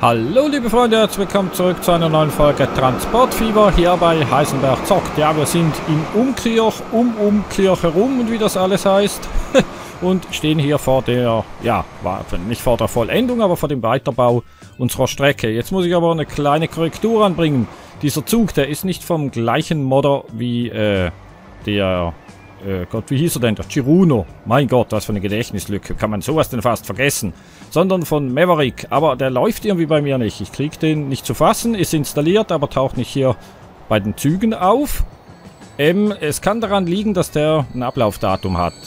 Hallo liebe Freunde, herzlich willkommen zurück zu einer neuen Folge Transportfieber hier bei Heisenberg Zockt. Ja, wir sind in Umkirch, Umkirch herum und wie das alles heißt. Und stehen hier vor der, ja, nicht vor der Vollendung, aber vor dem Weiterbau unserer Strecke. Jetzt muss ich aber eine kleine Korrektur anbringen. Dieser Zug, der ist nicht vom gleichen Modder wie der... Gott, wie hieß er denn? Der Chiruno. Mein Gott, was für eine Gedächtnislücke. Kann man sowas denn fast vergessen? Sondern von Maverick. Aber der läuft irgendwie bei mir nicht. Ich kriege den nicht zu fassen. Ist installiert, aber taucht nicht hier bei den Zügen auf. Es kann daran liegen, dass der ein Ablaufdatum hat.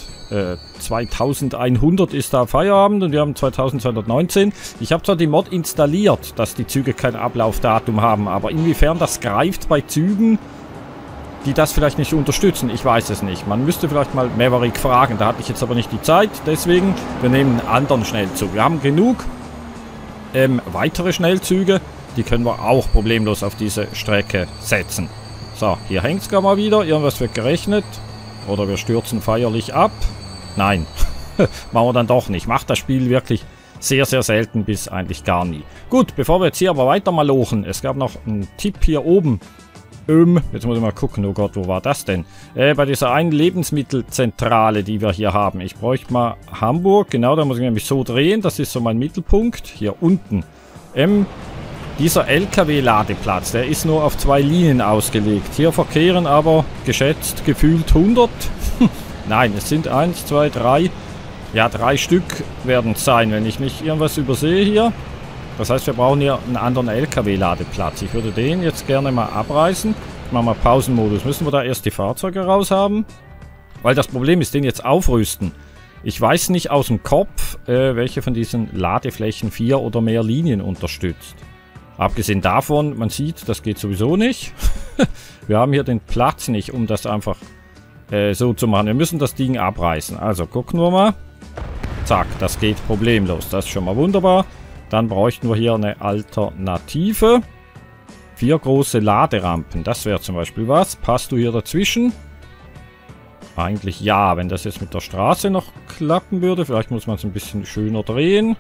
2100 ist da Feierabend und wir haben 2219. Ich habe zwar die Mod installiert, dass die Züge kein Ablaufdatum haben, aber inwiefern das greift bei Zügen, die das vielleicht nicht unterstützen, ich weiß es nicht. Man müsste vielleicht mal Maverick fragen, da hatte ich jetzt aber nicht die Zeit, deswegen, wir nehmen einen anderen Schnellzug. Wir haben genug weitere Schnellzüge, die können wir auch problemlos auf diese Strecke setzen. So, hier hängt es gar mal wieder, irgendwas wird gerechnet, oder wir stürzen feierlich ab. Nein, machen wir dann doch nicht. Macht das Spiel wirklich sehr, sehr selten bis eigentlich gar nie. Gut, bevor wir jetzt hier aber weiter malochen, es gab noch einen Tipp hier oben. Jetzt muss ich mal gucken, oh Gott, wo war das denn? Bei dieser einen Lebensmittelzentrale, die wir hier haben. Ich bräuchte mal Hamburg, genau, da muss ich nämlich so drehen, das ist so mein Mittelpunkt, hier unten. Dieser LKW-Ladeplatz, der ist nur auf 2 Linien ausgelegt. Hier verkehren aber geschätzt gefühlt 100. Nein, es sind 1, 2, 3. Ja, 3 Stück werden es sein, wenn ich nicht irgendwas übersehe hier. Das heißt, wir brauchen hier einen anderen LKW-Ladeplatz. Ich würde den jetzt gerne mal abreißen. Machen wir Pausenmodus. Müssen wir da erst die Fahrzeuge raus haben? Weil das Problem ist, den jetzt aufrüsten. Ich weiß nicht aus dem Kopf, welche von diesen Ladeflächen 4 oder mehr Linien unterstützt. Abgesehen davon, man sieht, das geht sowieso nicht. Wir haben hier den Platz nicht, um das einfach so zu machen. Wir müssen das Ding abreißen. Also gucken wir mal. Zack, das geht problemlos. Das ist schon mal wunderbar. Dann bräuchten wir hier eine Alternative. 4 große Laderampen. Das wäre zum Beispiel was. Passt du hier dazwischen? Eigentlich ja, wenn das jetzt mit der Straße noch klappen würde. Vielleicht muss man es ein bisschen schöner drehen.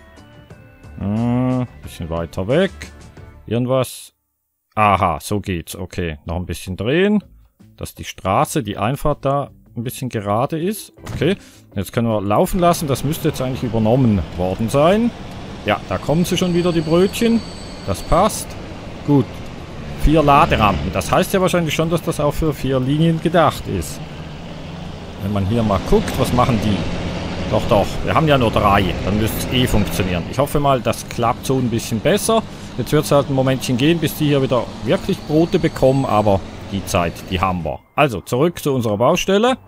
Bisschen weiter weg. Irgendwas. Aha, so geht's. Okay, noch ein bisschen drehen. Dass die Straße, die Einfahrt da ein bisschen gerade ist. Okay, jetzt können wir laufen lassen. Das müsste jetzt eigentlich übernommen worden sein. Ja, da kommen sie schon wieder, die Brötchen. Das passt. Gut. 4 Laderampen. Das heißt ja wahrscheinlich schon, dass das auch für 4 Linien gedacht ist. Wenn man hier mal guckt, was machen die? Doch. Wir haben ja nur 3. Dann müsste es eh funktionieren. Ich hoffe mal, das klappt so ein bisschen besser. Jetzt wird es halt ein Momentchen gehen, bis die hier wieder wirklich Brote bekommen. Aber die Zeit, die haben wir. Also, zurück zu unserer Baustelle.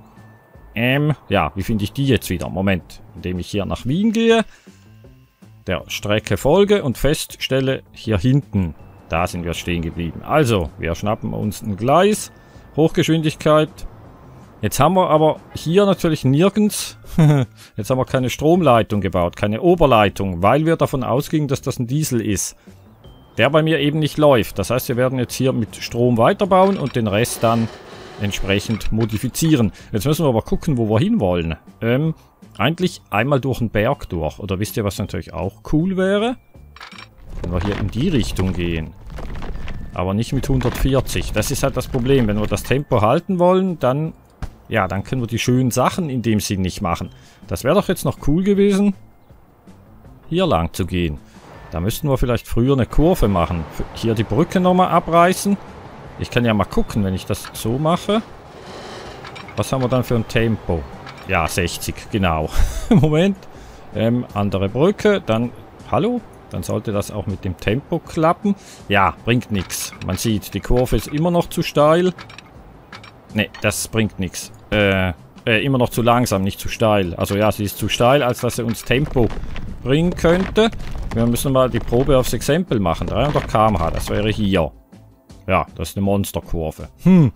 Ja, wie finde ich die jetzt wieder? Moment, indem ich hier nach Wien gehe. Der Strecke folge und feststelle, hier hinten, da sind wir stehen geblieben. Also, wir schnappen uns ein Gleis, Hochgeschwindigkeit. Jetzt haben wir aber hier natürlich nirgends, jetzt haben wir keine Stromleitung gebaut, keine Oberleitung, weil wir davon ausgingen, dass das ein Diesel ist. Der bei mir eben nicht läuft. Das heißt, wir werden jetzt hier mit Strom weiterbauen und den Rest dann entsprechend modifizieren. Jetzt müssen wir aber gucken, wo wir hinwollen. Eigentlich einmal durch den Berg durch. Oder wisst ihr, was natürlich auch cool wäre? Wenn wir hier in die Richtung gehen. Aber nicht mit 140. Das ist halt das Problem. Wenn wir das Tempo halten wollen, dann... Ja, dann können wir die schönen Sachen in dem Sinn nicht machen. Das wäre doch jetzt noch cool gewesen, hier lang zu gehen. Da müssten wir vielleicht früher eine Kurve machen. Hier die Brücke nochmal abreißen. Ich kann ja mal gucken, wenn ich das so mache. Was haben wir dann für ein Tempo? Ja, 60, genau. Moment. Andere Brücke, dann... Hallo? Dann sollte das auch mit dem Tempo klappen. Ja, bringt nichts. Man sieht, die Kurve ist immer noch zu steil. Ne, das bringt nichts. Immer noch zu langsam, nicht zu steil. Also ja, sie ist zu steil, als dass sie uns Tempo bringen könnte. Wir müssen mal die Probe aufs Exempel machen. 300 km/h, das wäre hier. Ja, das ist eine Monsterkurve.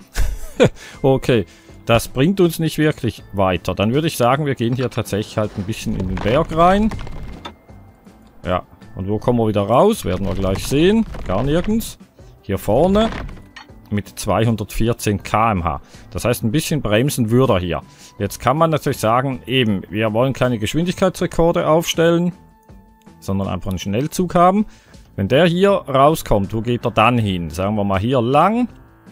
Okay. Das bringt uns nicht wirklich weiter. Dann würde ich sagen, wir gehen hier tatsächlich halt ein bisschen in den Berg rein. Ja, und wo kommen wir wieder raus? Werden wir gleich sehen. Gar nirgends. Hier vorne mit 214 km/h. Das heißt, ein bisschen bremsen würde er hier. Jetzt kann man natürlich sagen, eben, wir wollen keine Geschwindigkeitsrekorde aufstellen, sondern einfach einen Schnellzug haben. Wenn der hier rauskommt, wo geht er dann hin? Sagen wir mal hier lang,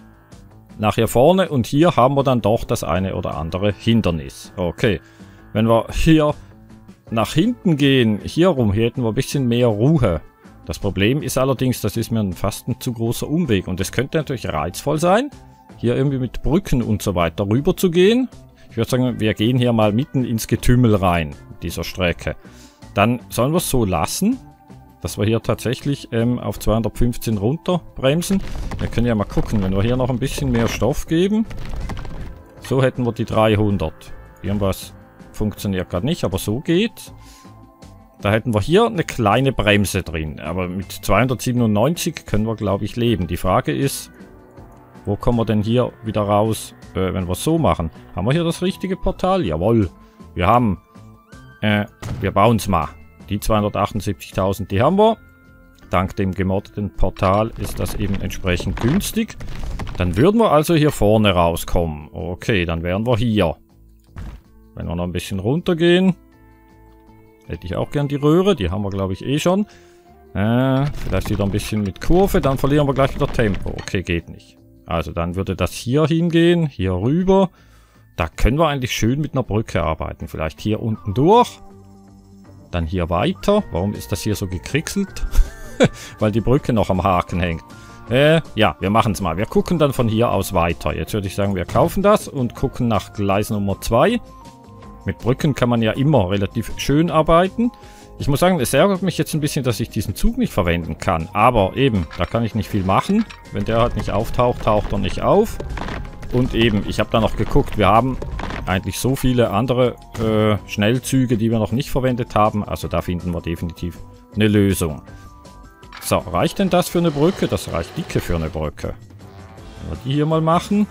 nach hier vorne und hier haben wir dann doch das eine oder andere Hindernis. Okay, wenn wir hier nach hinten gehen, hier rum, hier hätten wir ein bisschen mehr Ruhe. Das Problem ist allerdings, das ist mir fast ein zu großer Umweg und es könnte natürlich reizvoll sein, hier irgendwie mit Brücken und so weiter rüber zu gehen. Ich würde sagen, wir gehen hier mal mitten ins Getümmel rein, dieser Strecke. Dann sollen wir es so lassen, dass wir hier tatsächlich auf 215 runter bremsen. Wir können ja mal gucken, wenn wir hier noch ein bisschen mehr Stoff geben. So hätten wir die 300. Irgendwas funktioniert gerade nicht, aber so geht's. Da hätten wir hier eine kleine Bremse drin. Aber mit 297 können wir, glaube ich, leben. Die Frage ist, wo kommen wir denn hier wieder raus, wenn wir es so machen? Haben wir hier das richtige Portal? Jawohl. Wir haben, wir bauen es mal. Die 278.000, die haben wir. Dank dem gemoddeten Portal ist das eben entsprechend günstig. Dann würden wir also hier vorne rauskommen. Okay, dann wären wir hier. Wenn wir noch ein bisschen runtergehen. Hätte ich auch gern die Röhre. Die haben wir, glaube ich, eh schon. Vielleicht wieder ein bisschen mit Kurve. Dann verlieren wir gleich wieder Tempo. Okay, geht nicht. Also dann würde das hier hingehen. Hier rüber. Da können wir eigentlich schön mit einer Brücke arbeiten. Vielleicht hier unten durch. Dann hier weiter. Warum ist das hier so gekriegselt? Weil die Brücke noch am Haken hängt. Ja, wir machen es mal. Wir gucken dann von hier aus weiter. Jetzt würde ich sagen, wir kaufen das und gucken nach Gleis Nummer 2. Mit Brücken kann man ja immer relativ schön arbeiten. Ich muss sagen, es ärgert mich jetzt ein bisschen, dass ich diesen Zug nicht verwenden kann. Aber eben, da kann ich nicht viel machen. Wenn der halt nicht auftaucht, taucht er nicht auf. Und eben, ich habe da noch geguckt, wir haben eigentlich so viele andere Schnellzüge, die wir noch nicht verwendet haben. Also da finden wir definitiv eine Lösung. So, reicht denn das für eine Brücke? Das reicht dicke für eine Brücke. Wenn wir die hier mal machen.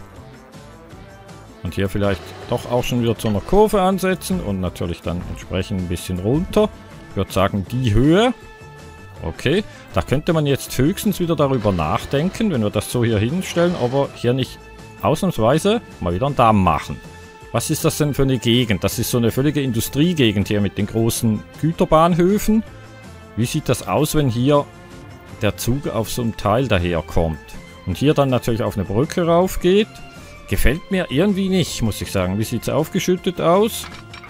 Und hier vielleicht doch auch schon wieder zu einer Kurve ansetzen. Und natürlich dann entsprechend ein bisschen runter. Ich würde sagen, die Höhe. Okay, da könnte man jetzt höchstens wieder darüber nachdenken, wenn wir das so hier hinstellen, ob wir hier nicht ausnahmsweise mal wieder einen Damm machen. Was ist das denn für eine Gegend? Das ist so eine völlige Industriegegend hier mit den großen Güterbahnhöfen. Wie sieht das aus, wenn hier der Zug auf so einem Teil daherkommt? Und hier dann natürlich auf eine Brücke rauf geht. Gefällt mir irgendwie nicht, muss ich sagen. Wie sieht es aufgeschüttet aus?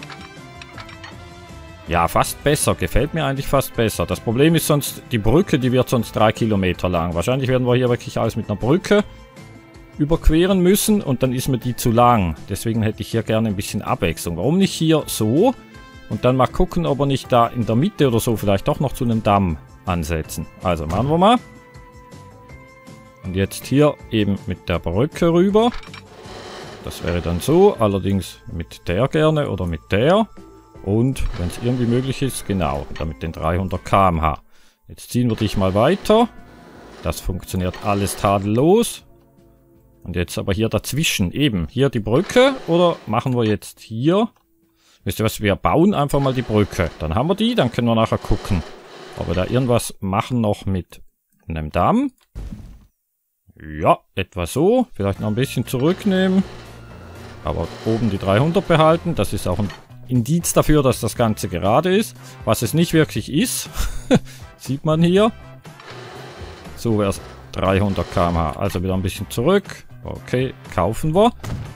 Ja, fast besser. Gefällt mir eigentlich fast besser. Das Problem ist sonst, die Brücke, die wird sonst 3 Kilometer lang. Wahrscheinlich werden wir hier wirklich alles mit einer Brücke überqueren müssen und dann ist mir die zu lang. Deswegen hätte ich hier gerne ein bisschen Abwechslung. Warum nicht hier so und dann mal gucken, ob wir nicht da in der Mitte oder so vielleicht doch noch zu einem Damm ansetzen. Also machen wir mal. Und jetzt hier eben mit der Brücke rüber. Das wäre dann so, allerdings mit der gerne oder mit der. Und wenn es irgendwie möglich ist, genau, damit den 300 km/h. Jetzt ziehen wir dich mal weiter. Das funktioniert alles tadellos. Und jetzt aber hier dazwischen, eben, hier die Brücke, oder machen wir jetzt hier? Wisst ihr was, wir bauen einfach mal die Brücke. Dann haben wir die, dann können wir nachher gucken, ob wir da irgendwas machen noch mit einem Damm. Ja, etwa so. Vielleicht noch ein bisschen zurücknehmen. Aber oben die 300 behalten. Das ist auch ein Indiz dafür, dass das Ganze gerade ist. Was es nicht wirklich ist, sieht man hier. So wäre es 300 km/h. Also wieder ein bisschen zurück. Okay, kaufen wir.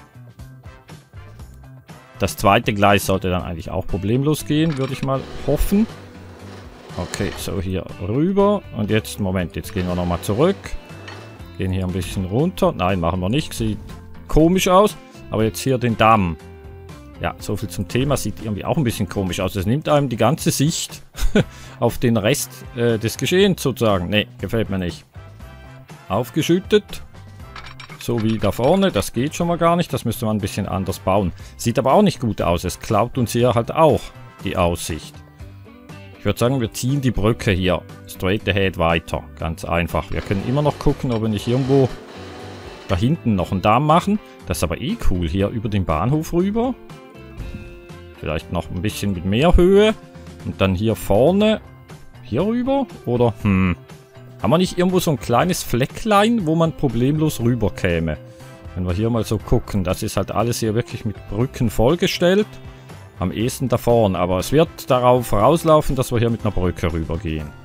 Das zweite Gleis sollte dann eigentlich auch problemlos gehen, würde ich mal hoffen. Okay, so hier rüber. Und jetzt, Moment, jetzt gehen wir nochmal zurück. Gehen hier ein bisschen runter. Nein, machen wir nicht. Sieht komisch aus. Aber jetzt hier den Damm. Ja, so viel zum Thema. Sieht irgendwie auch ein bisschen komisch aus. Es nimmt einem die ganze Sicht auf den Rest des Geschehens sozusagen. Nee, gefällt mir nicht. Aufgeschüttet. So wie da vorne. Das geht schon mal gar nicht. Das müsste man ein bisschen anders bauen. Sieht aber auch nicht gut aus. Es klaut uns hier halt auch die Aussicht. Ich würde sagen, wir ziehen die Brücke hier straight ahead weiter. Ganz einfach. Wir können immer noch gucken, ob wir nicht irgendwo da hinten noch einen Damm machen. Das ist aber eh cool. Hier über den Bahnhof rüber. Vielleicht noch ein bisschen mit mehr Höhe. Und dann hier vorne. Hier rüber? Oder? Haben wir nicht irgendwo so ein kleines Flecklein, wo man problemlos rüber käme? Wenn wir hier mal so gucken. Das ist halt alles hier wirklich mit Brücken vollgestellt. Am ehesten da vorne. Aber es wird darauf rauslaufen, dass wir hier mit einer Brücke rübergehen.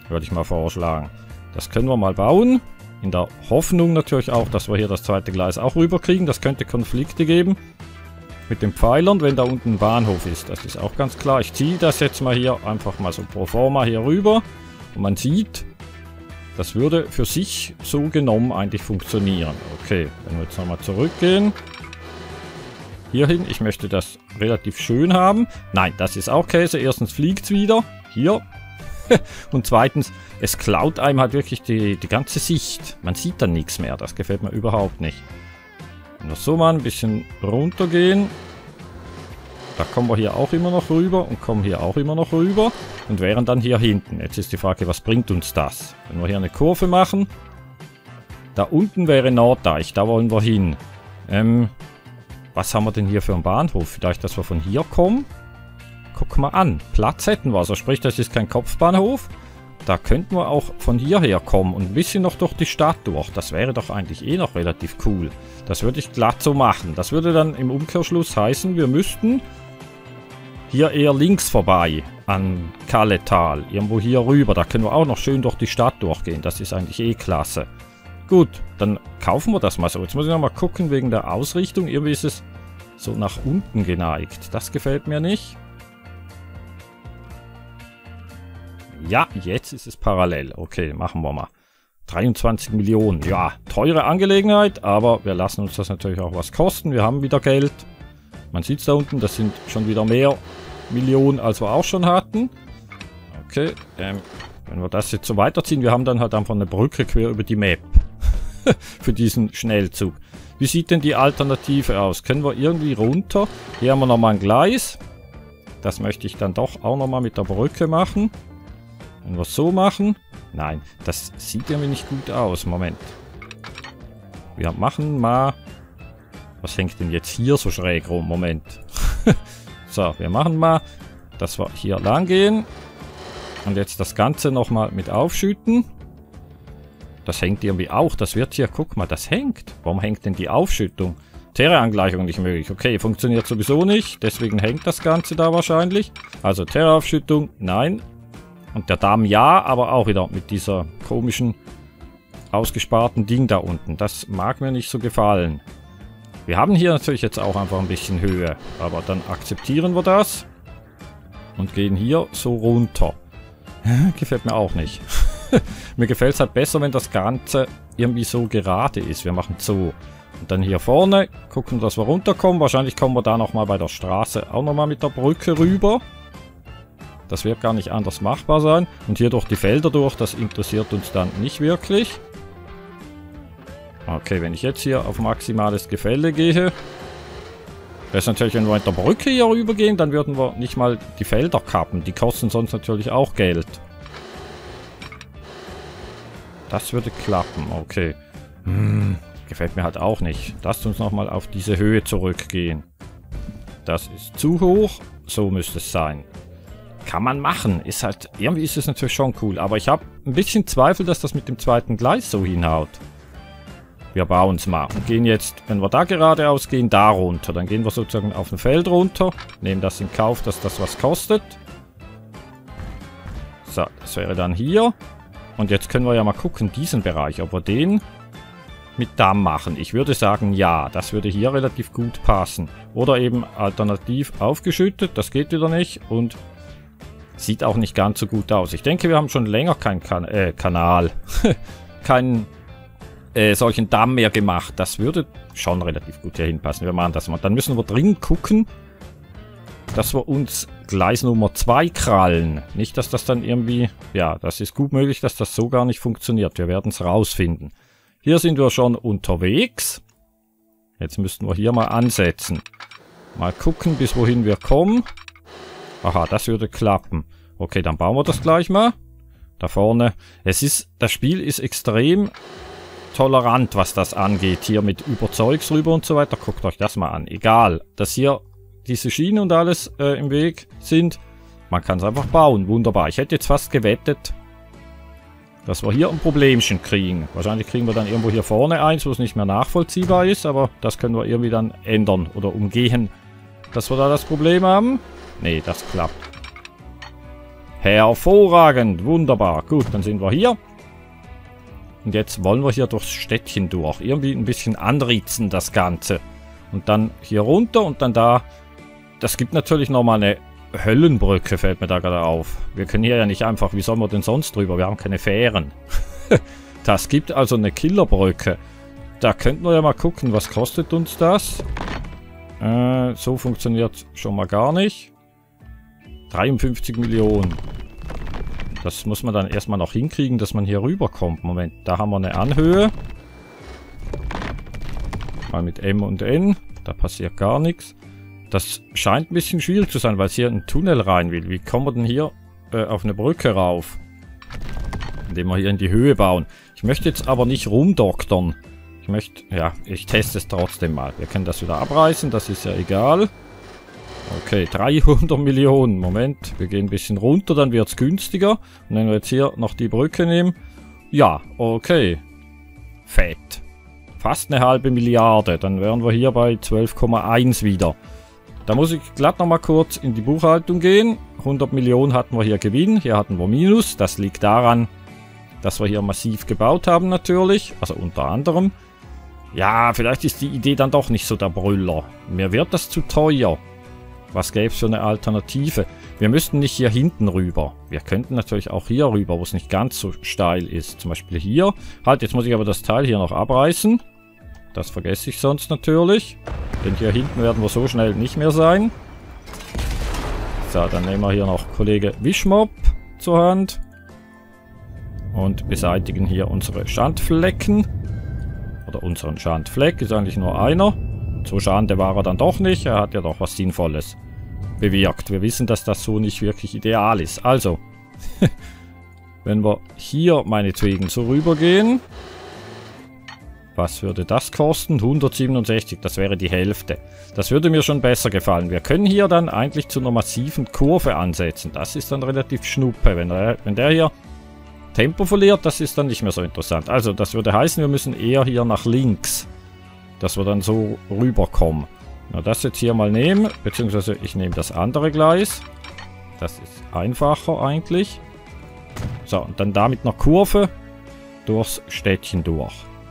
würde ich mal vorschlagen. Das können wir mal bauen. In der Hoffnung natürlich auch, dass wir hier das zweite Gleis auch rüberkriegen. Das könnte Konflikte geben mit den Pfeilern, wenn da unten ein Bahnhof ist. Das ist auch ganz klar. Ich ziehe das jetzt mal hier einfach mal so pro forma hier rüber. Und man sieht, das würde für sich so genommen eigentlich funktionieren. Okay, wenn wir jetzt nochmal zurückgehen. Hierhin, ich möchte das relativ schön haben. Nein, das ist auch Käse. Erstens fliegt es wieder. Hier. Und zweitens, es klaut einem halt wirklich die ganze Sicht. Man sieht dann nichts mehr. Das gefällt mir überhaupt nicht. Wenn wir so mal ein bisschen runtergehen. Da kommen wir hier auch immer noch rüber und kommen hier auch immer noch rüber. Und wären dann hier hinten. Jetzt ist die Frage, was bringt uns das? Wenn wir hier eine Kurve machen. Da unten wäre Norddeich. Da wollen wir hin. Was haben wir denn hier für einen Bahnhof? Vielleicht, dass wir von hier kommen? Guck mal an. Platz hätten wir. Also sprich, das ist kein Kopfbahnhof. Da könnten wir auch von hierher kommen und ein bisschen noch durch die Stadt durch. Das wäre doch eigentlich eh noch relativ cool. Das würde ich glatt so machen. Das würde dann im Umkehrschluss heißen, wir müssten hier eher links vorbei an Kalletal. Irgendwo hier rüber. Da können wir auch noch schön durch die Stadt durchgehen. Das ist eigentlich eh klasse. Gut, dann kaufen wir das mal so. Jetzt muss ich noch mal gucken wegen der Ausrichtung. Irgendwie ist es so nach unten geneigt. Das gefällt mir nicht. Ja, jetzt ist es parallel. Okay, machen wir mal. 23 Millionen. Ja, teure Angelegenheit, aber wir lassen uns das natürlich auch was kosten. Wir haben wieder Geld. Man sieht es da unten, das sind schon wieder mehr Millionen, als wir auch schon hatten. Okay, wenn wir das jetzt so weiterziehen, wir haben dann halt einfach eine Brücke quer über die Map. Für diesen Schnellzug. Wie sieht denn die Alternative aus? Können wir irgendwie runter? Hier haben wir nochmal ein Gleis. Das möchte ich dann doch auch nochmal mit der Brücke machen. Wenn wir es so machen. Nein, das sieht irgendwie nicht gut aus. Moment. Wir machen mal... Was hängt denn jetzt hier so schräg rum? Moment. So, wir machen mal, dass wir hier lang gehen. Und jetzt das Ganze nochmal mit aufschütten. Das hängt irgendwie auch. Das wird hier, guck mal, das hängt. Warum hängt denn die Aufschüttung? Terra-Angleichung nicht möglich. Okay, funktioniert sowieso nicht. Deswegen hängt das Ganze da wahrscheinlich. Also Terra-Aufschüttung, nein. Und der Damm ja, aber auch wieder mit dieser komischen, ausgesparten Ding da unten. Das mag mir nicht so gefallen. Wir haben hier natürlich jetzt auch einfach ein bisschen Höhe. Aber dann akzeptieren wir das. Und gehen hier so runter. Gefällt mir auch nicht. Mir gefällt es halt besser, wenn das Ganze irgendwie so gerade ist. Wir machen so. Und dann hier vorne gucken, dass wir runterkommen. Wahrscheinlich kommen wir da nochmal bei der Straße auch nochmal mit der Brücke rüber. Das wird gar nicht anders machbar sein. Und hier durch die Felder durch, das interessiert uns dann nicht wirklich. Okay, wenn ich jetzt hier auf maximales Gefälle gehe. Das ist natürlich, wenn wir mit der Brücke hier rüber gehen, dann würden wir nicht mal die Felder kappen. Die kosten sonst natürlich auch Geld. Das würde klappen, okay. Gefällt mir halt auch nicht. Lasst uns nochmal auf diese Höhe zurückgehen. Das ist zu hoch. So müsste es sein. Kann man machen. Ist halt, irgendwie ist es natürlich schon cool. Aber ich habe ein bisschen Zweifel, dass das mit dem zweiten Gleis so hinhaut. Wir bauen es mal und gehen jetzt, wenn wir da geradeaus gehen, da runter. Dann gehen wir sozusagen auf ein Feld runter. Nehmen das in Kauf, dass das was kostet. So, das wäre dann hier. Und jetzt können wir ja mal gucken, diesen Bereich, ob wir den mit Damm machen. Ich würde sagen, ja, das würde hier relativ gut passen. Oder eben alternativ aufgeschüttet, das geht wieder nicht und sieht auch nicht ganz so gut aus. Ich denke, wir haben schon länger keinen Kanal, keinen solchen Damm mehr gemacht. Das würde schon relativ gut hier hinpassen. Wir machen das mal. Dann müssen wir dringend gucken, dass wir uns Gleis Nummer 2 krallen. Nicht, dass das dann irgendwie... Ja, das ist gut möglich, dass das so gar nicht funktioniert. Wir werden es rausfinden. Hier sind wir schon unterwegs. Jetzt müssten wir hier mal ansetzen. Mal gucken, bis wohin wir kommen. Aha, das würde klappen. Okay, dann bauen wir das gleich mal. Da vorne. Das Spiel ist extrem tolerant, was das angeht. Hier mit Überzeugs rüber und so weiter. Guckt euch das mal an. Egal, dass hier diese Schienen und alles im Weg sind. Man kann es einfach bauen. Wunderbar. Ich hätte jetzt fast gewettet, dass wir hier ein Problemchen kriegen. Wahrscheinlich kriegen wir dann irgendwo hier vorne eins, wo es nicht mehr nachvollziehbar ist. Aber das können wir irgendwie dann ändern oder umgehen, dass wir da das Problem haben. Nee, das klappt. Hervorragend, wunderbar. Gut, dann sind wir hier. Und jetzt wollen wir hier durchs Städtchen durch. Irgendwie ein bisschen anritzen, das Ganze. Und dann hier runter und dann da. Das gibt natürlich nochmal eine Höllenbrücke, fällt mir da gerade auf. Wir können hier ja nicht einfach, wie sollen wir denn sonst drüber? Wir haben keine Fähren. Das gibt also eine Killerbrücke. Da könnten wir ja mal gucken, was kostet uns das? So funktioniert schon mal gar nicht. 53 Millionen. Das muss man dann erstmal noch hinkriegen, dass man hier rüberkommt. Moment, da haben wir eine Anhöhe. Mal mit M und N. Da passiert gar nichts. Das scheint ein bisschen schwierig zu sein, weil es hier ein Tunnel rein will. Wie kommen wir denn hier auf eine Brücke rauf? Indem wir hier in die Höhe bauen. Ich möchte jetzt aber nicht rumdoktern. Ich möchte, ja, ich teste es trotzdem mal. Wir können das wieder abreißen, das ist ja egal. Okay, 300 Millionen. Moment, wir gehen ein bisschen runter, dann wird es günstiger. Und wenn wir jetzt hier noch die Brücke nehmen. Ja, okay. Fett. Fast eine halbe Milliarde. Dann wären wir hier bei 12,1 wieder. Da muss ich glatt nochmal kurz in die Buchhaltung gehen. 100 Millionen hatten wir hier Gewinn. Hier hatten wir Minus. Das liegt daran, dass wir hier massiv gebaut haben natürlich. Also unter anderem. Ja, vielleicht ist die Idee dann doch nicht so der Brüller. Mir wird das zu teuer. Was gäbe es für eine Alternative? Wir müssten nicht hier hinten rüber. Wir könnten natürlich auch hier rüber, wo es nicht ganz so steil ist. Zum Beispiel hier. Halt, jetzt muss ich aber das Teil hier noch abreißen. Das vergesse ich sonst natürlich. Denn hier hinten werden wir so schnell nicht mehr sein. So, dann nehmen wir hier noch Kollege Wischmopp zur Hand. Und beseitigen hier unsere Schandflecken. Oder unseren Schandfleck, ist eigentlich nur einer. So Schande war er dann doch nicht. Er hat ja doch was Sinnvolles bewirkt. Wir wissen, dass das so nicht wirklich ideal ist. Also, wenn wir hier meinetwegen so rübergehen. Was würde das kosten? 167, das wäre die Hälfte. Das würde mir schon besser gefallen. Wir können hier dann eigentlich zu einer massiven Kurve ansetzen. Das ist dann relativ schnuppe. Wenn der hier Tempo verliert, das ist dann nicht mehr so interessant. Also, das würde heißen, wir müssen eher hier nach links. Dass wir dann so rüberkommen. Na, das jetzt hier mal nehmen. Beziehungsweise ich nehme das andere Gleis. Das ist einfacher eigentlich. So, und dann da mit einer Kurve durchs Städtchen durch.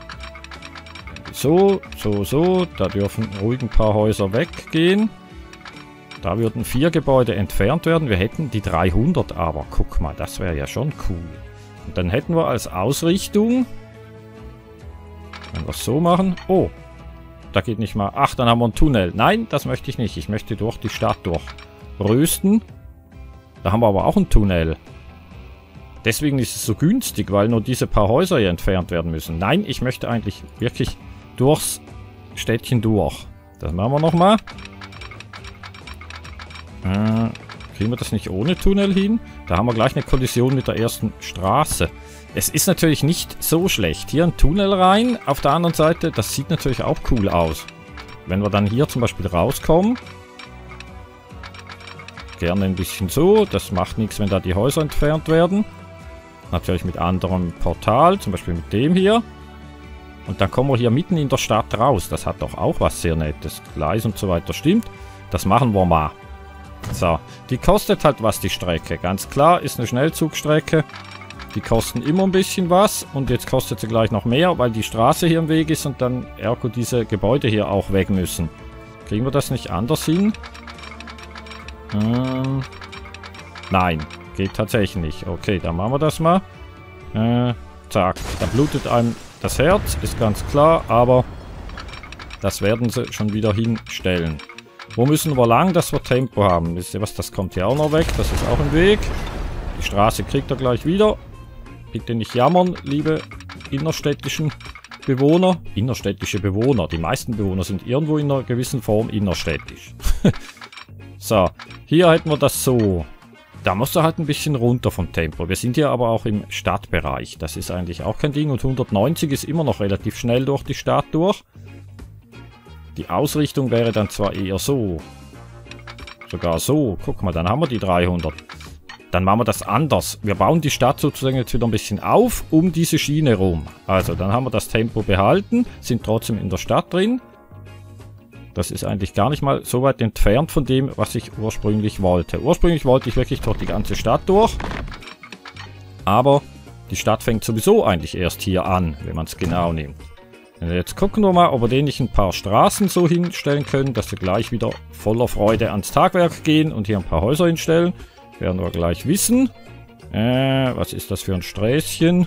So, so, so. Da dürfen ruhig ein paar Häuser weggehen. Da würden 4 Gebäude entfernt werden. Wir hätten die 300, aber guck mal, das wäre ja schon cool. Und dann hätten wir als Ausrichtung, wenn wir es so machen, oh, da geht nicht mal, ach, dann haben wir einen Tunnel. Nein, das möchte ich nicht. Ich möchte durch die Stadt durchrösten. Da haben wir aber auch einen Tunnel. Deswegen ist es so günstig, weil nur diese paar Häuser hier entfernt werden müssen. Nein, ich möchte eigentlich wirklich durchs Städtchen durch. Das machen wir nochmal. Kriegen wir das nicht ohne Tunnel hin? Da haben wir gleich eine Kollision mit der ersten Straße. Es ist natürlich nicht so schlecht. Hier ein Tunnel rein. Auf der anderen Seite, das sieht natürlich auch cool aus. Wenn wir dann hier zum Beispiel rauskommen. Gerne ein bisschen so. Das macht nichts, wenn da die Häuser entfernt werden. Natürlich mit anderem Portal. Zum Beispiel mit dem hier. Und dann kommen wir hier mitten in der Stadt raus. Das hat doch auch was sehr Nettes. Gleis und so weiter stimmt. Das machen wir mal. So. Die kostet halt was, die Strecke. Ganz klar, ist eine Schnellzugstrecke. Die kosten immer ein bisschen was. Und jetzt kostet sie gleich noch mehr, weil die Straße hier im Weg ist und dann ergo diese Gebäude hier auch weg müssen. Kriegen wir das nicht anders hin? Nein, geht tatsächlich nicht. Okay, dann machen wir das mal. Zack, da blutet einem das Herz, ist ganz klar, aber das werden sie schon wieder hinstellen. Wo müssen wir lang, dass wir Tempo haben? Wisst ihr was, das kommt hier auch noch weg, das ist auch im Weg. Die Straße kriegt er gleich wieder. Bitte nicht jammern, liebe innerstädtischen Bewohner. Innerstädtische Bewohner. Die meisten Bewohner sind irgendwo in einer gewissen Form innerstädtisch. So, hier hätten wir das so. Da musst du halt ein bisschen runter vom Tempo. Wir sind hier aber auch im Stadtbereich. Das ist eigentlich auch kein Ding. Und 190 ist immer noch relativ schnell durch die Stadt durch. Die Ausrichtung wäre dann zwar eher so. Sogar so. Guck mal, dann haben wir die 300. Dann machen wir das anders. Wir bauen die Stadt sozusagen jetzt wieder ein bisschen auf, um diese Schiene rum. Also, dann haben wir das Tempo behalten, sind trotzdem in der Stadt drin. Das ist eigentlich gar nicht mal so weit entfernt von dem, was ich ursprünglich wollte. Ursprünglich wollte ich wirklich durch die ganze Stadt durch. Aber die Stadt fängt sowieso eigentlich erst hier an, wenn man es genau nimmt. Jetzt gucken wir mal, ob wir den nicht ein paar Straßen so hinstellen können, dass sie gleich wieder voller Freude ans Tagwerk gehen und hier ein paar Häuser hinstellen. Werden wir gleich wissen. Was ist das für ein Sträßchen?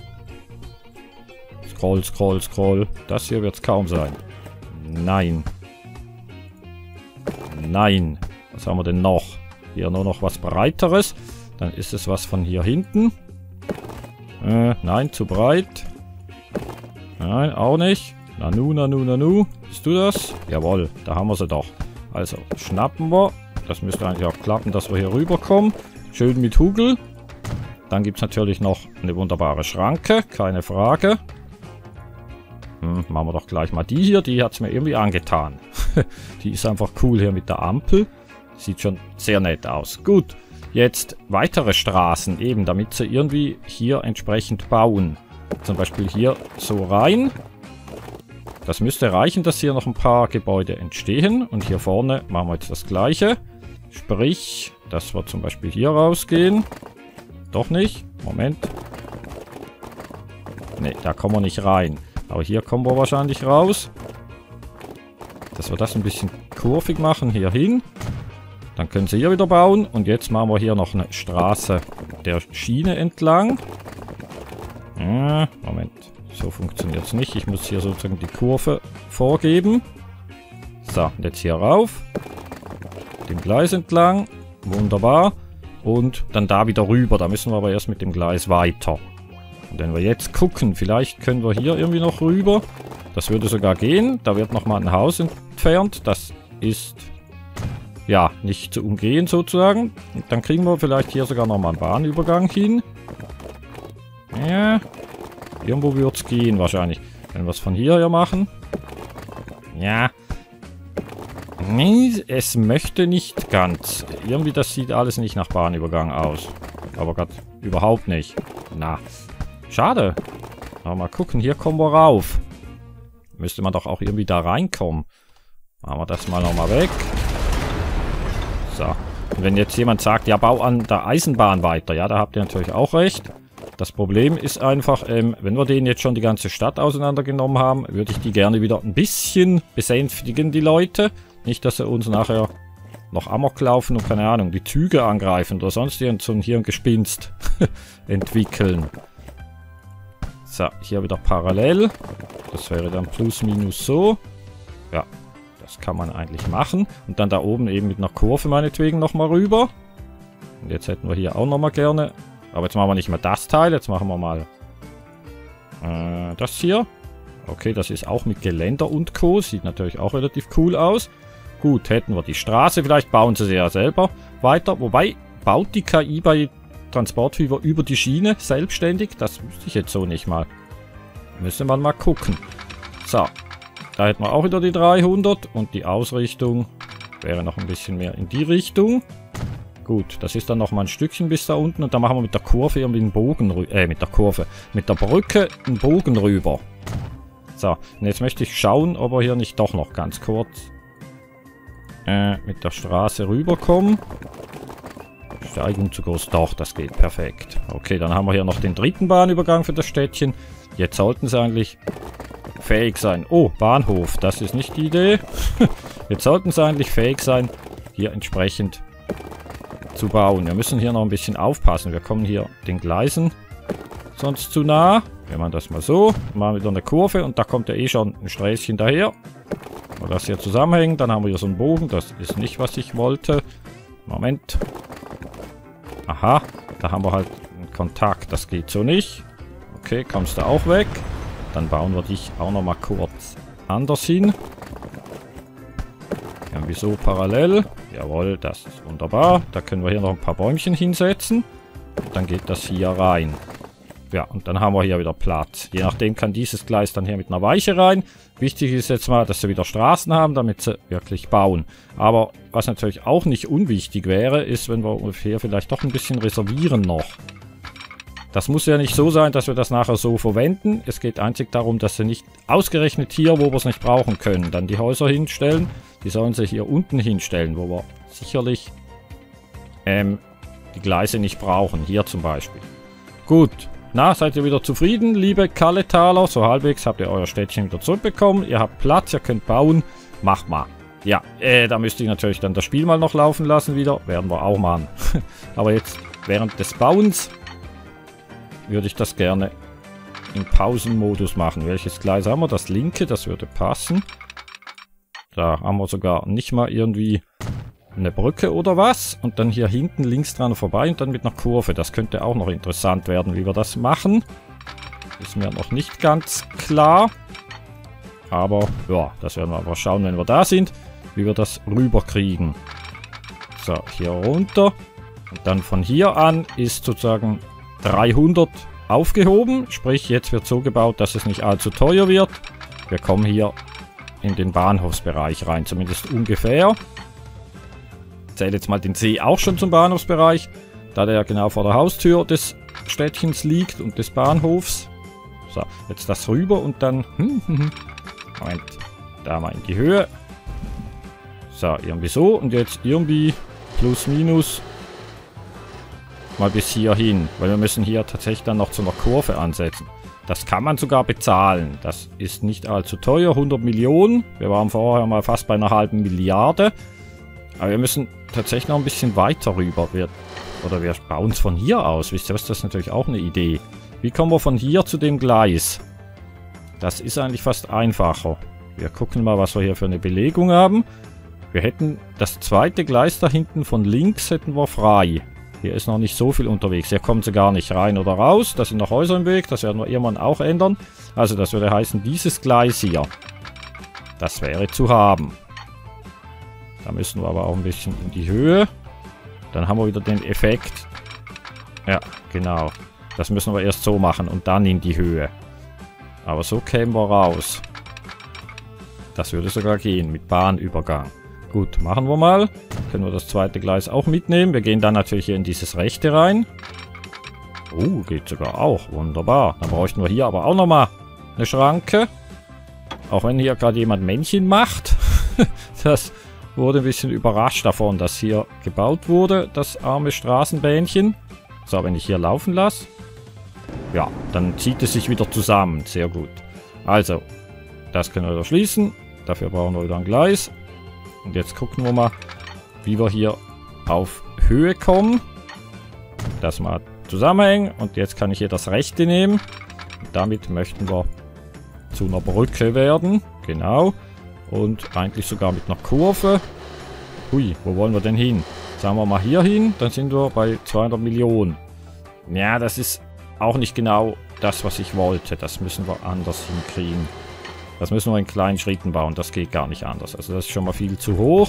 Scroll, scroll, scroll. Das hier wird es kaum sein. Nein. Nein. Was haben wir denn noch? Hier nur noch was Breiteres. Dann ist es was von hier hinten. Nein, zu breit. Nein, auch nicht. Nanu, nanu, nanu. Bist du das? Jawohl, da haben wir sie doch. Also, schnappen wir. Das müsste eigentlich auch klappen, dass wir hier rüberkommen. Schön mit Hügel. Dann gibt es natürlich noch eine wunderbare Schranke. Keine Frage. Machen wir doch gleich mal die hier. Die hat es mir irgendwie angetan. Die ist einfach cool hier mit der Ampel. Sieht schon sehr nett aus. Gut, jetzt weitere Straßen eben, damit sie irgendwie hier entsprechend bauen. Zum Beispiel hier so rein. Das müsste reichen, dass hier noch ein paar Gebäude entstehen. Und hier vorne machen wir jetzt das gleiche. Sprich, dass wir zum Beispiel hier rausgehen. Doch nicht. Moment. Ne, da kommen wir nicht rein. Aber hier kommen wir wahrscheinlich raus. Dass wir das ein bisschen kurvig machen. Hier hin. Dann können sie hier wieder bauen. Und jetzt machen wir hier noch eine Straße der Schiene entlang. Moment. So funktioniert es nicht. Ich muss hier sozusagen die Kurve vorgeben. So, und jetzt hier rauf. Dem Gleis entlang. Wunderbar. Und dann da wieder rüber. Da müssen wir aber erst mit dem Gleis weiter. Und wenn wir jetzt gucken, vielleicht können wir hier irgendwie noch rüber. Das würde sogar gehen. Da wird nochmal ein Haus entfernt. Das ist, ja, nicht zu umgehen sozusagen. Und dann kriegen wir vielleicht hier sogar nochmal einen Bahnübergang hin. Ja, irgendwo wird es gehen wahrscheinlich. Wenn wir es von hier her machen. Ja. Nee, es möchte nicht ganz. Irgendwie, das sieht alles nicht nach Bahnübergang aus. Aber gerade überhaupt nicht. Na, schade. Aber mal gucken, hier kommen wir rauf. Müsste man doch auch irgendwie da reinkommen. Machen wir das mal nochmal weg. So. Und wenn jetzt jemand sagt, ja, bau an der Eisenbahn weiter. Ja, da habt ihr natürlich auch recht. Das Problem ist einfach, wenn wir denen jetzt schon die ganze Stadt auseinandergenommen haben, würde ich die gerne wieder ein bisschen besänftigen, die Leute. Nicht, dass sie uns nachher noch Amok laufen und, keine Ahnung, die Züge angreifen oder sonst so hier ein Gespinst entwickeln. So, hier wieder parallel. Das wäre dann plus minus so. Ja, das kann man eigentlich machen. Und dann da oben eben mit einer Kurve meinetwegen nochmal rüber. Und jetzt hätten wir hier auch nochmal gerne... Aber jetzt machen wir nicht mehr das Teil, jetzt machen wir mal das hier. Okay, das ist auch mit Geländer und Co. Sieht natürlich auch relativ cool aus. Gut, hätten wir die Straße, vielleicht bauen sie ja selber weiter. Wobei, baut die KI bei Transportfever über die Schiene selbstständig? Das wüsste ich jetzt so nicht mal. Müsste man mal gucken. So, da hätten wir auch wieder die 300 und die Ausrichtung wäre noch ein bisschen mehr in die Richtung. Gut, das ist dann noch mal ein Stückchen bis da unten und dann machen wir mit der Kurve irgendwie einen Bogen mit der Brücke einen Bogen rüber. So, und jetzt möchte ich schauen, ob wir hier nicht doch noch ganz kurz mit der Straße rüberkommen. Steigung zu groß, doch, das geht perfekt. Okay, dann haben wir hier noch den dritten Bahnübergang für das Städtchen. Jetzt sollten sie eigentlich fähig sein. Oh, Bahnhof, das ist nicht die Idee. Jetzt sollten sie eigentlich fähig sein, hier entsprechend zu bauen. Wir müssen hier noch ein bisschen aufpassen. Wir kommen hier den Gleisen sonst zu nah. Wir machen das mal so. Machen wieder eine Kurve und da kommt ja eh schon ein Sträßchen daher. Wenn wir das hier zusammenhängen, dann haben wir hier so einen Bogen. Das ist nicht, was ich wollte. Moment. Aha, da haben wir halt einen Kontakt. Das geht so nicht. Okay, kommst du auch weg. Dann bauen wir dich auch noch mal kurz anders hin. Irgendwie so parallel. Jawohl, das ist wunderbar. Da können wir hier noch ein paar Bäumchen hinsetzen. Und dann geht das hier rein. Ja, und dann haben wir hier wieder Platz. Je nachdem kann dieses Gleis dann hier mit einer Weiche rein. Wichtig ist jetzt mal, dass sie wieder Straßen haben, damit sie wirklich bauen. Aber was natürlich auch nicht unwichtig wäre, ist, wenn wir hier vielleicht doch ein bisschen reservieren noch. Das muss ja nicht so sein, dass wir das nachher so verwenden. Es geht einzig darum, dass wir nicht ausgerechnet hier, wo wir es nicht brauchen können, dann die Häuser hinstellen. Die sollen sie hier unten hinstellen, wo wir sicherlich die Gleise nicht brauchen. Hier zum Beispiel. Gut. Na, seid ihr wieder zufrieden, liebe Kalletaler? So halbwegs habt ihr euer Städtchen wieder zurückbekommen. Ihr habt Platz, ihr könnt bauen. Macht mal. Ja, da müsste ich natürlich dann das Spiel mal noch laufen lassen wieder. Werden wir auch machen. Aber jetzt während des Bauens würde ich das gerne im Pausenmodus machen. Welches Gleis haben wir? Das linke, das würde passen. Da haben wir sogar nicht mal irgendwie eine Brücke oder was. Und dann hier hinten links dran vorbei und dann mit einer Kurve. Das könnte auch noch interessant werden, wie wir das machen. Ist mir noch nicht ganz klar. Aber ja, das werden wir aber schauen, wenn wir da sind, wie wir das rüberkriegen. So, hier runter. Und dann von hier an ist sozusagen 300 aufgehoben. Sprich, jetzt wird so gebaut, dass es nicht allzu teuer wird. Wir kommen hier in den Bahnhofsbereich rein, zumindest ungefähr. Ich zähle jetzt mal den See auch schon zum Bahnhofsbereich, da der genau vor der Haustür des Städtchens liegt und des Bahnhofs. So, jetzt das rüber und dann... Moment, da mal in die Höhe. So, irgendwie so und jetzt irgendwie plus minus mal bis hier hin, weil wir müssen hier tatsächlich dann noch zu einer Kurve ansetzen. Das kann man sogar bezahlen. Das ist nicht allzu teuer. 100 Millionen. Wir waren vorher mal fast bei einer halben Milliarde. Aber wir müssen tatsächlich noch ein bisschen weiter rüber. Wir bauen es von hier aus. Wisst ihr was? Das ist natürlich auch eine Idee. Wie kommen wir von hier zu dem Gleis? Das ist eigentlich fast einfacher. Wir gucken mal, was wir hier für eine Belegung haben. Wir hätten das zweite Gleis da hinten von links hätten wir frei. Hier ist noch nicht so viel unterwegs. Hier kommen sie gar nicht rein oder raus. Da sind noch Häuser im Weg. Das werden wir irgendwann auch ändern. Also das würde heißen, dieses Gleis hier, das wäre zu haben. Da müssen wir aber auch ein bisschen in die Höhe. Dann haben wir wieder den Effekt. Ja, genau. Das müssen wir erst so machen und dann in die Höhe. Aber so kämen wir raus. Das würde sogar gehen mit Bahnübergang. Gut, machen wir mal. Können wir das zweite Gleis auch mitnehmen. Wir gehen dann natürlich hier in dieses rechte rein. Geht sogar auch. Wunderbar. Dann bräuchten wir hier aber auch nochmal eine Schranke. Auch wenn hier gerade jemand Männchen macht. Das wurde ein bisschen überrascht davon, dass hier gebaut wurde, das arme Straßenbähnchen. So, wenn ich hier laufen lasse. Ja, dann zieht es sich wieder zusammen. Sehr gut. Also, das können wir wieder schließen. Dafür brauchen wir wieder ein Gleis. Und jetzt gucken wir mal, wie wir hier auf Höhe kommen. Das mal zusammenhängen. Und jetzt kann ich hier das rechte nehmen. Und damit möchten wir zu einer Brücke werden. Genau. Und eigentlich sogar mit einer Kurve. Hui, wo wollen wir denn hin? Sagen wir mal hier hin. Dann sind wir bei 200 Millionen. Ja, das ist auch nicht genau das, was ich wollte. Das müssen wir anders hinkriegen. Das müssen wir in kleinen Schritten bauen. Das geht gar nicht anders. Also das ist schon mal viel zu hoch.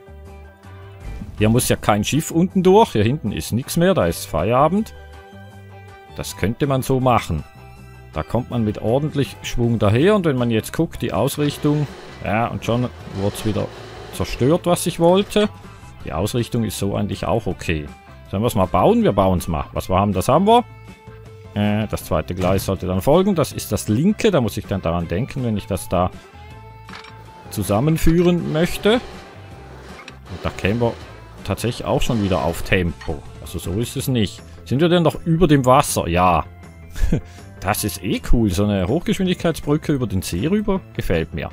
Hier muss ja kein Schiff unten durch. Hier hinten ist nichts mehr. Da ist Feierabend. Das könnte man so machen. Da kommt man mit ordentlich Schwung daher. Und wenn man jetzt guckt, die Ausrichtung. Ja, und schon wurde es wieder zerstört, was ich wollte. Die Ausrichtung ist so eigentlich auch okay. Sollen wir es mal bauen? Wir bauen es mal. Was wir haben, das haben wir. Das zweite Gleis sollte dann folgen. Das ist das linke. Da muss ich dann daran denken, wenn ich das da zusammenführen möchte. Und da kämen wir tatsächlich auch schon wieder auf Tempo. Also so ist es nicht. Sind wir denn noch über dem Wasser? Ja. Das ist eh cool. So eine Hochgeschwindigkeitsbrücke über den See rüber. Gefällt mir.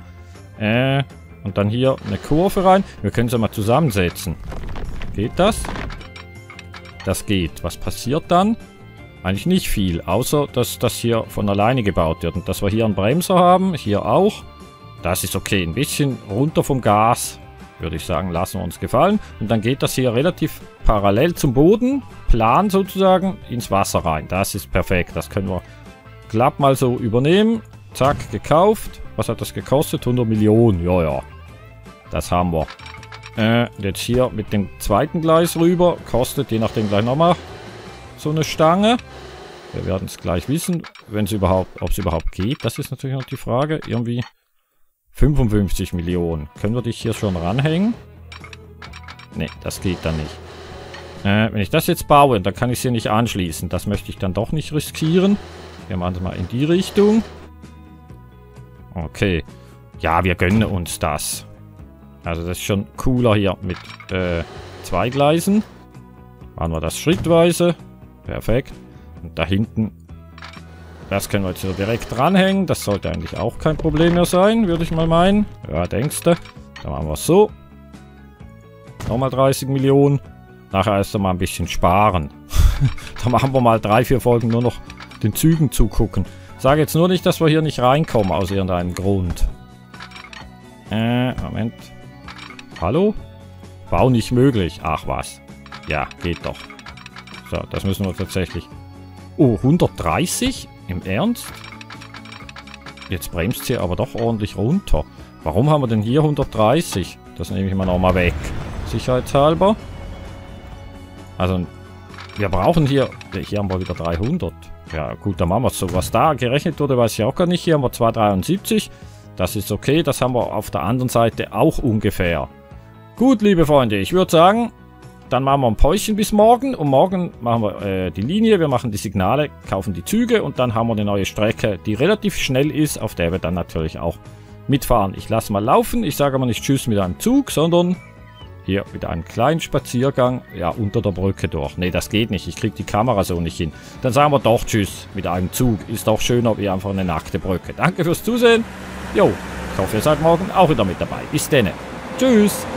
Und dann hier eine Kurve rein. Wir können sie mal zusammensetzen. Geht das? Das geht. Was passiert dann? Eigentlich nicht viel, außer dass das hier von alleine gebaut wird. Und dass wir hier einen Bremser haben, hier auch. Das ist okay. Ein bisschen runter vom Gas, würde ich sagen, lassen wir uns gefallen. Und dann geht das hier relativ parallel zum Boden, plan sozusagen, ins Wasser rein. Das ist perfekt. Das können wir glatt mal so übernehmen. Zack, gekauft. Was hat das gekostet? 100 Millionen. Ja, ja. Das haben wir. Jetzt hier mit dem zweiten Gleis rüber. Kostet je nachdem gleich nochmal so eine Stange. Wir werden es gleich wissen, wenn es überhaupt, ob es überhaupt geht. Das ist natürlich noch die Frage. Irgendwie 55 Millionen. Können wir dich hier schon ranhängen? Ne, das geht dann nicht. Wenn ich das jetzt baue, dann kann ich sie nicht anschließen. Das möchte ich dann doch nicht riskieren. Wir machen es mal in die Richtung. Okay. Ja, wir gönnen uns das. Also das ist schon cooler hier mit 2 Gleisen. Machen wir das schrittweise. Perfekt. Und da hinten, das können wir jetzt hier direkt dranhängen. Das sollte eigentlich auch kein Problem mehr sein, würde ich mal meinen. Ja, denkst du? Dann machen wir es so. Nochmal 30 Millionen. Nachher erst einmal ein bisschen sparen. Da machen wir mal 3, 4 Folgen nur noch den Zügen zugucken. Sage jetzt nur nicht, dass wir hier nicht reinkommen aus irgendeinem Grund. Moment. Hallo? Bau nicht möglich. Ach was. Ja, geht doch. So, das müssen wir tatsächlich... Oh, 130? Im Ernst? Jetzt bremst sie aber doch ordentlich runter. Warum haben wir denn hier 130? Das nehme ich mal nochmal weg. Sicherheitshalber. Also, wir brauchen hier... Hier haben wir wieder 300. Ja, gut, dann machen wir es so. Was da gerechnet wurde, weiß ich auch gar nicht. Hier haben wir 273. Das ist okay. Das haben wir auf der anderen Seite auch ungefähr. Gut, liebe Freunde, ich würde sagen, dann machen wir ein Päuschen bis morgen. Und morgen machen wir die Linie, wir machen die Signale, kaufen die Züge und dann haben wir eine neue Strecke, die relativ schnell ist, auf der wir dann natürlich auch mitfahren. Ich lasse mal laufen. Ich sage mal nicht Tschüss mit einem Zug, sondern... Hier mit einem kleinen Spaziergang, ja, unter der Brücke durch. Ne, das geht nicht. Ich kriege die Kamera so nicht hin. Dann sagen wir doch Tschüss mit einem Zug. Ist doch schöner wie einfach eine nackte Brücke. Danke fürs Zusehen. Jo, ich hoffe, ihr seid morgen auch wieder mit dabei. Bis denne. Tschüss.